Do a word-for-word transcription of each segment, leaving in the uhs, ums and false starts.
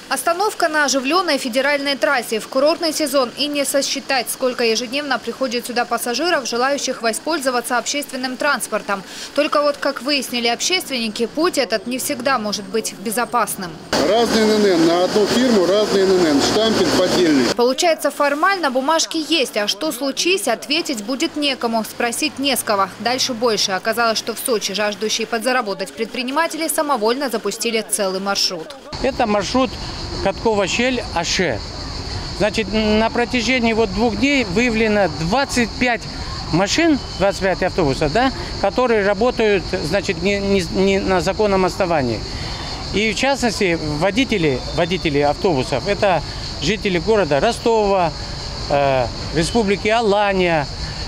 Остановка на оживленной федеральной трассе в курортный сезон, и не сосчитать, сколько ежедневно приходит сюда пассажиров, желающих воспользоваться общественным транспортом. Только вот, как выяснили общественники, путь этот не всегда может быть безопасным. Разный эн эн эн, на одну фирму разный эн эн эн, штампик поддельный. Получается, формально бумажки есть, а что случись, ответить будет некому, спросить не с кого. Дальше больше. Оказалось, что в Сочи жаждущие подзаработать предприниматели самовольно запустили целый маршрут. Это маршрут Каткова-Щель-Аше. Значит, на протяжении вот двух дней выявлено двадцать пять машин, двадцать пять автобусов, да, которые работают, значит, не, не, не на законном основании. И в частности, водители, водители автобусов – это жители города Ростова, э, республики Алания,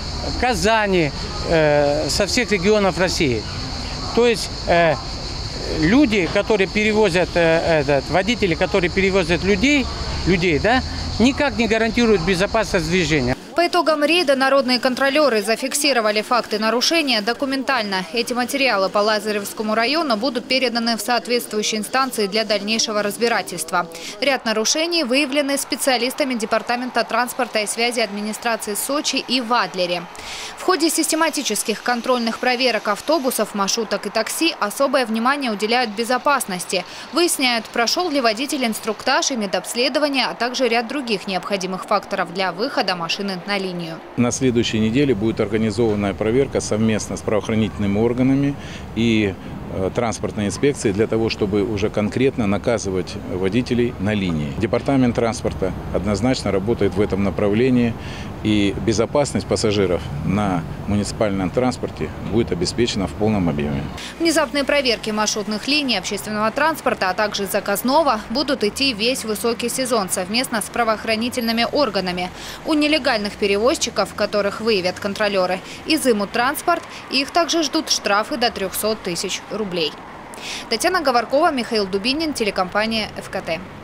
Казани, э, со всех регионов России. То есть э, люди, которые перевозят, э, этот, водители, которые перевозят людей, людей, да, никак не гарантируют безопасность движения. По итогам рейда народные контролеры зафиксировали факты нарушения документально. Эти материалы по Лазаревскому району будут переданы в соответствующие инстанции для дальнейшего разбирательства. Ряд нарушений выявлены специалистами Департамента транспорта и связи администрации Сочи и в Адлере. В ходе систематических контрольных проверок автобусов, маршруток и такси особое внимание уделяют безопасности. Выясняют, прошел ли водитель инструктаж и медобследование, а также ряд других необходимых факторов для выхода машины на линию. На следующей неделе будет организована проверка совместно с правоохранительными органами и э, транспортной инспекцией для того, чтобы уже конкретно наказывать водителей на линии. Департамент транспорта однозначно работает в этом направлении, и безопасность пассажиров на муниципальном транспорте будет обеспечена в полном объеме. Внезапные проверки маршрутных линий общественного транспорта, а также заказного будут идти весь высокий сезон совместно с правоохранительными органами. У нелегальных перевозчиков, которых выявят контролеры, изымут транспорт, их также ждут штрафы до трёхсот тысяч рублей. Татьяна Говоркова, Михаил Дубинин, телекомпания эф ка тэ.